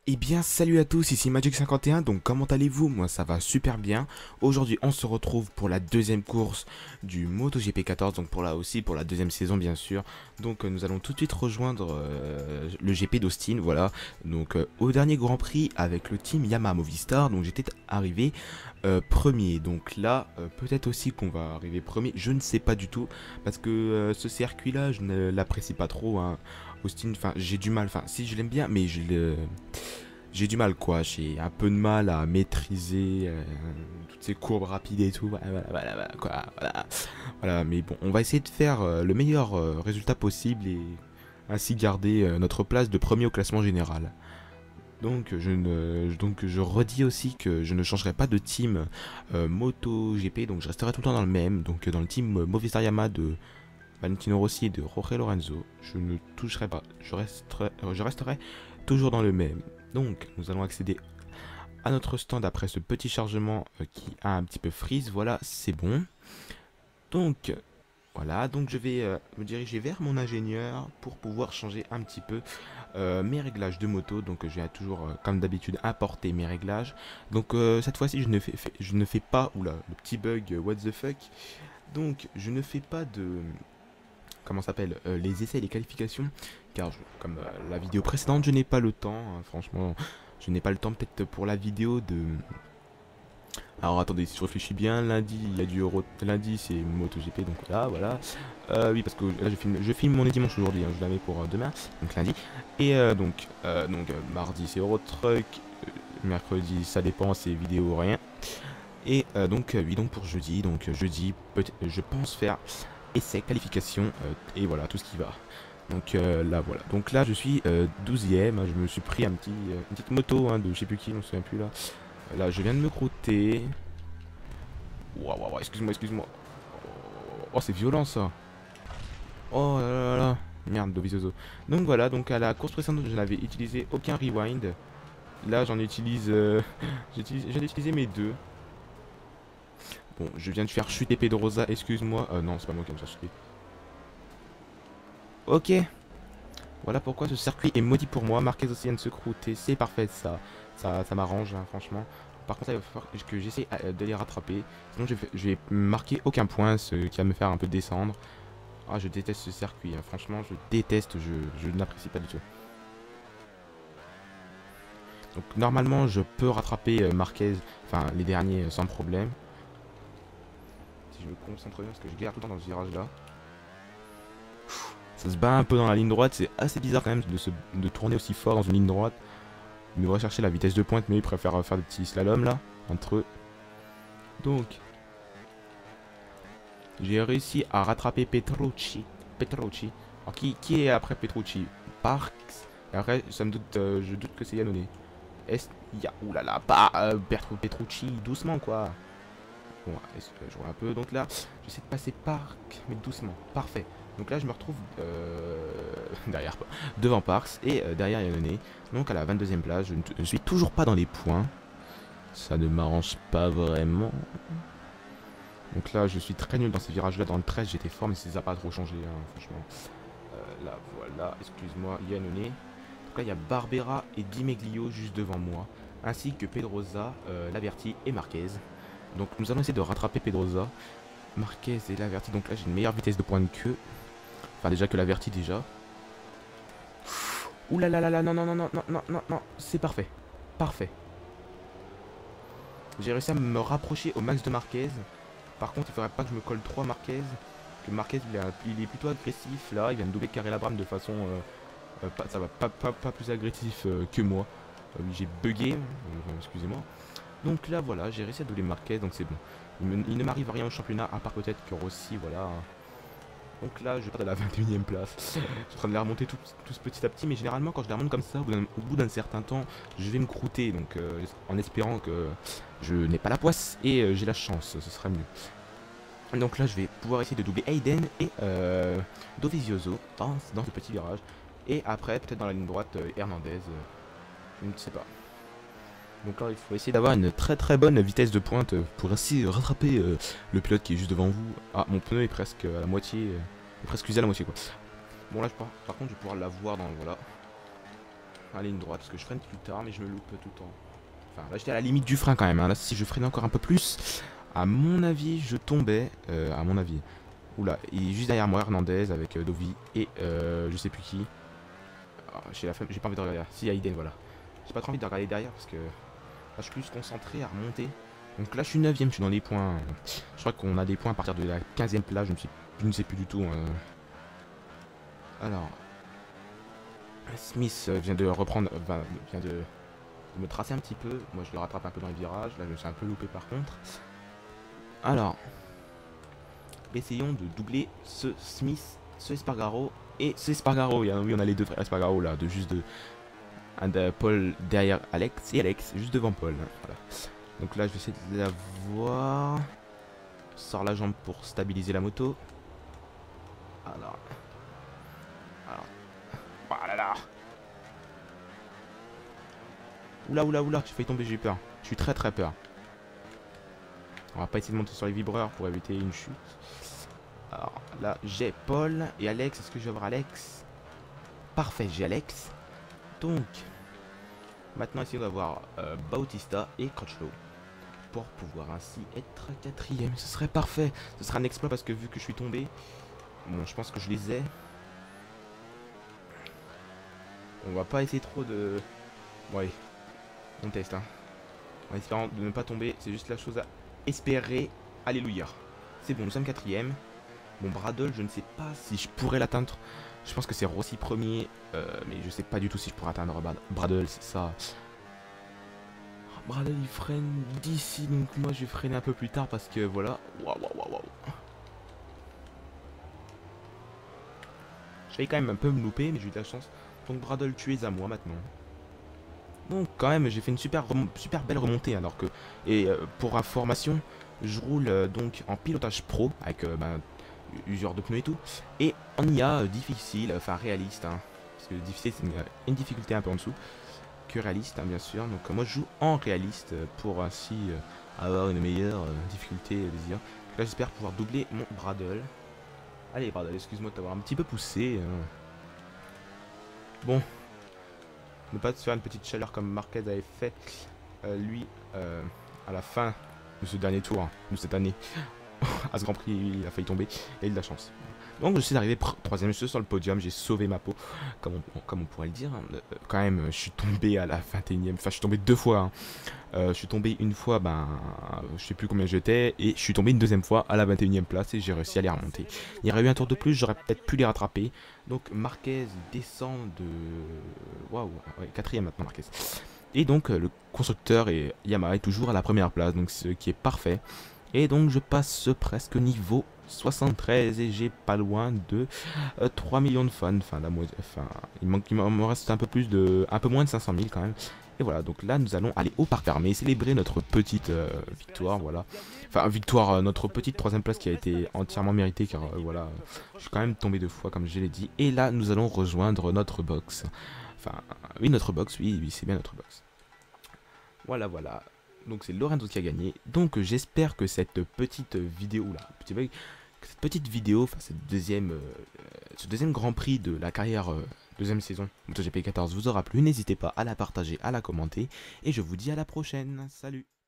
Eh bien salut à tous, ici Magic51, donc comment allez-vous? Moi ça va super bien. Aujourd'hui on se retrouve pour la deuxième course du MotoGP 14, donc pour la deuxième saison bien sûr. Donc nous allons tout de suite rejoindre le GP d'Austin, voilà. Donc au dernier Grand Prix avec le team Yamaha Movistar, donc j'étais arrivé premier. Donc là peut-être aussi qu'on va arriver premier, je ne sais pas du tout, parce que ce circuit là je ne l'apprécie pas trop, hein. Austin, enfin j'ai du mal, enfin si je l'aime bien mais j'ai du mal quoi, j'ai un peu de mal à maîtriser toutes ces courbes rapides et tout, quoi, voilà, mais bon, on va essayer de faire le meilleur résultat possible et ainsi garder notre place de premier au classement général. Donc je redis aussi que je ne changerai pas de team MotoGP, donc je resterai tout le temps dans le même, donc dans le team Movistar Yamaha de Valentino Rossi et de Jorge Lorenzo. Je ne toucherai pas, je resterai toujours dans le même. Donc nous allons accéder à notre stand après ce petit chargement qui a un petit peu freeze. Voilà, c'est bon. Donc voilà, donc je vais me diriger vers mon ingénieur pour pouvoir changer un petit peu mes réglages de moto. Donc je vais toujours, comme d'habitude, importer mes réglages. Donc cette fois-ci, je ne fais pas, oula, le petit bug, what the fuck. Donc je ne fais pas de, comment ça s'appelle, les essais et les qualifications, car comme la vidéo précédente, je n'ai pas le temps, hein, franchement, je n'ai pas le temps peut-être pour la vidéo de... Alors attendez, si je réfléchis bien, lundi il y a du Euro, lundi c'est MotoGP, donc voilà. Oui, parce que là je filme mon dimanche aujourd'hui, hein, je la mets pour demain, donc lundi. Et mardi c'est Euro Truck, mercredi ça dépend, c'est vidéo ou rien. Et oui, donc pour jeudi, je pense faire essai, qualification, et voilà, tout ce qui va. Donc là, voilà. Donc là, je suis 12ème. Hein, je me suis pris une petite moto, hein, de je sais plus qui, on se souvient plus là. Là, je viens de me croûter. Waouh, excuse-moi, excuse-moi. Oh, c'est violent ça. Oh là là là. Merde, Dovizioso. Donc voilà, donc à la course précédente, je n'avais utilisé aucun rewind. Là, j'en utilise. J'en ai utilisé mes deux. Bon, je viens de faire chuter Pedrosa, excuse-moi. Non, c'est pas moi qui viens de faire chuter. Ok. Voilà pourquoi ce circuit est maudit pour moi. Marquez aussi vient de se croûter. C'est parfait, ça m'arrange, hein, franchement. Par contre, il va falloir que j'essaie de les rattraper. Sinon, je vais marquer aucun point, ce qui va me faire un peu descendre. Ah, je déteste ce circuit, hein, franchement, je déteste, je n'apprécie pas du tout. Donc, normalement, je peux rattraper Marquez, enfin, les derniers sans problème. Si je me concentre bien, parce que je galère tout le temps dans ce virage-là. Ça se bat un peu dans la ligne droite, c'est assez bizarre quand même de tourner aussi fort dans une ligne droite. Il devrait chercher la vitesse de pointe, mais il préfère faire des petits slaloms là, entre eux. Donc, j'ai réussi à rattraper Petrucci. Alors, qui est après Petrucci? Parks. Et après, ça me doute, je doute que c'est Yannone. Oulala, pas Petrucci, doucement quoi. Bon, je vois un peu. Donc là, j'essaie de passer Park, mais doucement. Parfait. Donc là, je me retrouve devant Parks et derrière Yannone. Donc à la 22e place, je ne suis toujours pas dans les points. Ça ne m'arrange pas vraiment. Donc là, je suis très nul dans ces virages-là. Dans le 13, j'étais fort, mais ça n'a pas trop changé, hein, franchement. Là, voilà, excuse-moi, Yannone. Donc là, il y a Barbera et Di Meglio juste devant moi, ainsi que Pedrosa, Laverty et Marquez. Donc nous allons essayer de rattraper Pedrosa, Marquez et Laverty. Donc là, j'ai une meilleure vitesse de pointe qu'eux. Enfin, déjà que Laverty, déjà. Ouh là là là là, non, non, non, non, non, non, non, non, c'est parfait. Parfait. J'ai réussi à me rapprocher au max de Marquez. Par contre, il faudrait pas que je me colle trop à Marquez. Que Marquez, il est plutôt agressif là. Il vient de doubler carré la brame de façon. Ça va pas plus agressif que moi. Oui, j'ai bugué. Excusez-moi. Donc là, voilà, j'ai réussi à doubler Marquez. Donc c'est bon. Il ne m'arrive rien au championnat. À part peut-être que Rossi, voilà. Donc là, je pars de la 21e place. Je suis en train de les remonter tous petit à petit. Mais généralement, quand je les remonte comme ça, au bout d'un certain temps, je vais me croûter. Donc en espérant que je n'ai pas la poisse et j'ai la chance. Ce serait mieux. Donc là, je vais pouvoir essayer de doubler Hayden et Dovizioso dans ce petit virage. Et après, peut-être dans la ligne droite, Hernandez. Je ne sais pas. Donc là, il faut essayer d'avoir une très bonne vitesse de pointe pour ainsi rattraper le pilote qui est juste devant vous. Ah, mon pneu est presque à la moitié. Est presque usé à la moitié, quoi. Bon, là, par contre, je vais pouvoir l'avoir dans... Voilà. à ligne droite parce que je freine plus tard, mais je me loupe tout le temps. Enfin, là, j'étais à la limite du frein quand même. Hein. Là, si je freinais encore un peu plus, à mon avis, je tombais. À mon avis. Oula, il est juste derrière moi, Hernandez avec Dovi et je sais plus qui. Oh, j'ai la flemme, j'ai pas envie de regarder. Si, Aiden, voilà. J'ai pas trop envie de regarder derrière parce que là, je suis plus concentré à remonter. Donc là, je suis 9ème, je suis dans les points. Je crois qu'on a des points à partir de la 15ème place, je ne sais plus du tout. Alors, Smith vient de reprendre, vient de me tracer un petit peu. Moi, je le rattrape un peu dans les virages. Là, je me suis un peu loupé par contre. Alors, essayons de doubler ce Smith, ce Espargaro et ce Espargaro. Oui, on a les deux frères Espargaro là, un de Paul derrière Alex et Alex juste devant Paul. Voilà. Donc là, je vais essayer de l'avoir. Sors la jambe pour stabiliser la moto. Alors. Oh là là. Oula, j'ai failli tomber, j'ai eu peur. Je suis très peur. On va pas essayer de monter sur les vibreurs pour éviter une chute. Alors là, j'ai Paul et Alex. Est-ce que je vais avoir Alex? Parfait, j'ai Alex. Donc, maintenant, essayons d'avoir Bautista et Crutchlow pour pouvoir ainsi être 4ème. Ce serait parfait. Ce sera un exploit parce que vu que je suis tombé, bon, je pense que je les ai. On va pas essayer trop de... Ouais, on teste, hein. En espérant de ne pas tomber, c'est juste la chose à espérer. Alléluia. C'est bon, nous sommes 4ème. Bon, Bradle, je ne sais pas si je pourrais l'atteindre. Je pense que c'est Rossi premier, mais je sais pas du tout si je pourrais atteindre Bradle, c'est ça. Bradle, il freine d'ici, donc moi je vais freiner un peu plus tard parce que voilà. Waouh. Je vais quand même un peu me louper, mais j'ai eu de la chance. Donc Bradle, tu es à moi maintenant. Donc quand même, j'ai fait une super belle remontée alors que... Et pour information, je roule donc en pilotage pro avec usure de pneus et tout. Et en IA difficile, enfin réaliste. Hein, parce que difficile, c'est une difficulté un peu en dessous que réaliste, hein, bien sûr. Donc moi je joue en réaliste pour ainsi avoir une meilleure difficulté désir. Là j'espère pouvoir doubler mon Bradle. Allez Bradle, excuse-moi de t'avoir un petit peu poussé. Bon. Ne pas se faire une petite chaleur comme Marquez avait fait lui à la fin de ce dernier tour, hein, de cette année. À ce Grand Prix, il a failli tomber et il a eu de la chance. Donc je suis arrivé 3ème, je suis sur le podium, j'ai sauvé ma peau, comme on pourrait le dire. Quand même, je suis tombé à la 21ème, enfin je suis tombé 2 fois. Hein. Je suis tombé une fois, je sais plus combien j'étais, et je suis tombé une 2e fois à la 21ème place et j'ai réussi à les remonter. Il y aurait eu un tour de plus, j'aurais peut-être pu les rattraper. Donc Marquez descend de... Waouh, ouais, 4ème maintenant Marquez. Et donc le constructeur et Yamaha est toujours à la première place, donc ce qui est parfait. Et donc je passe presque niveau 73 et j'ai pas loin de 3 millions de fans. Enfin, il me reste un peu moins de 500 000 quand même. Et voilà, donc là nous allons aller au parc fermé, célébrer notre petite victoire, voilà. Enfin victoire, notre petite 3ème place qui a été entièrement méritée car voilà, je suis quand même tombé 2 fois comme je l'ai dit. Et là nous allons rejoindre notre box. Enfin, oui notre box, oui c'est bien notre box. Voilà. Donc c'est Lorenzo qui a gagné. Donc j'espère que cette petite vidéo là, enfin ce deuxième Grand Prix de la carrière, deuxième saison MotoGP 14 vous aura plu. N'hésitez pas à la partager, à la commenter. Et je vous dis à la prochaine. Salut!